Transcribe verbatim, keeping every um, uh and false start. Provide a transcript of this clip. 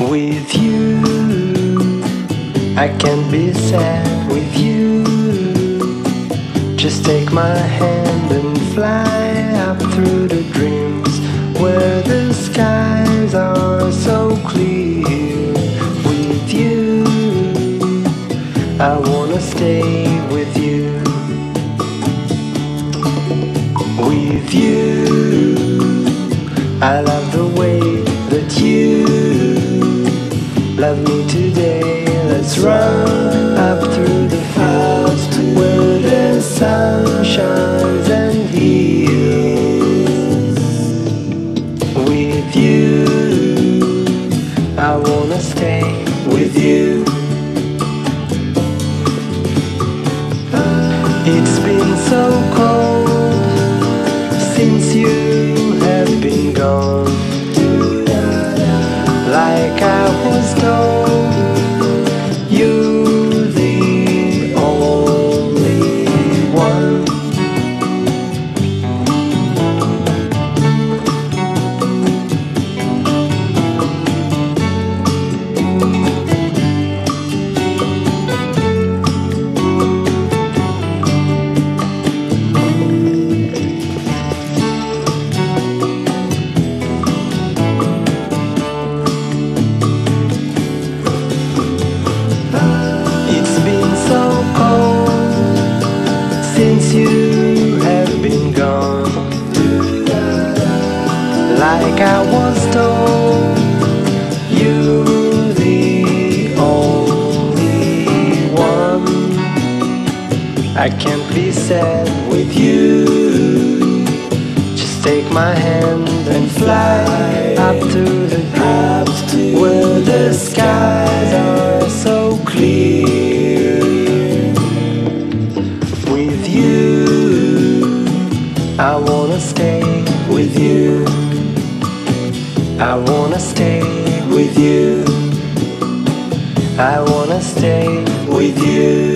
With you, I can't be sad with you. Just take my hand and fly up through the dreams where the skies are so clear. With you, I wanna stay with you. With you, I love the way that you love me today. Let's run up through the fields where the sun shines and heals. With you, I wanna stay with you. It's been so cold since you have been gone. Like I was told, you're the only one. It's been so cold since you have been gone. Like I was told, you're the only one. I can't be sad with you. Just take my hand and fly up to the dreams where the skies are so clear. With you, I wanna stay with you. I wanna stay with you. I wanna stay with you.